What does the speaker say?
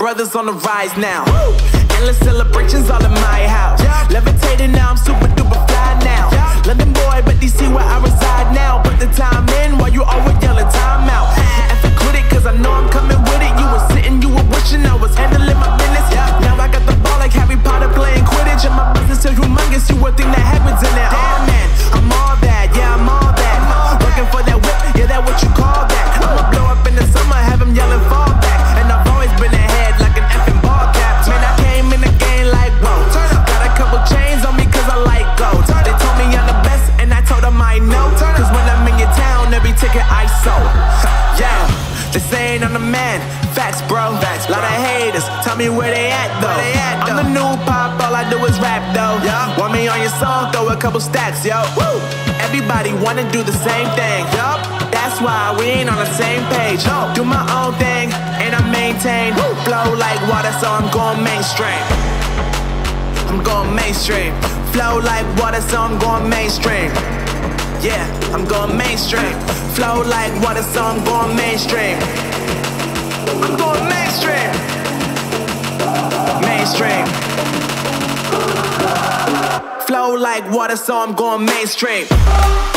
brothers on the rise now. Endless celebrations all in my house. Levitating now, I'm super duper fly now. London boy, but DC where I reside now. Put the time in while you always yelling time out. And quit it, cause I know I'm coming with it. You were sitting, you were wishing I was handling my business. Now I got the ball like Harry Potter playing Quidditch. And my business is humongous, you would think that happens in there. Damn man, I'm all that, yeah I'm all that. Looking for that whip, yeah that what you call that. I'ma blow up in the summer, have them yelling fall back. And I've always been ahead like an effing ball cap. Man, I came in the game like whoa. Got a couple chains on me cause I like gold. They told me I'm the best and I told them I know. Cause when I'm in your town, every ticket I sold. Yeah, they saying I'm the man. Facts, bro. Lot of haters, tell me where they at though. I'm the new pop, all I do is rap though. Want me on your song, throw a couple stacks, yo. Woo! Everybody wanna do the same thing. That's why we ain't on the same page. Do my own thing, and I maintain. Flow like water, so I'm going mainstream. I'm going mainstream. Flow like water, so I'm going mainstream. Yeah, I'm going mainstream. Flow like water, so I'm going mainstream. I'm going mainstream. Mainstream. Flow like water, so I'm going mainstream.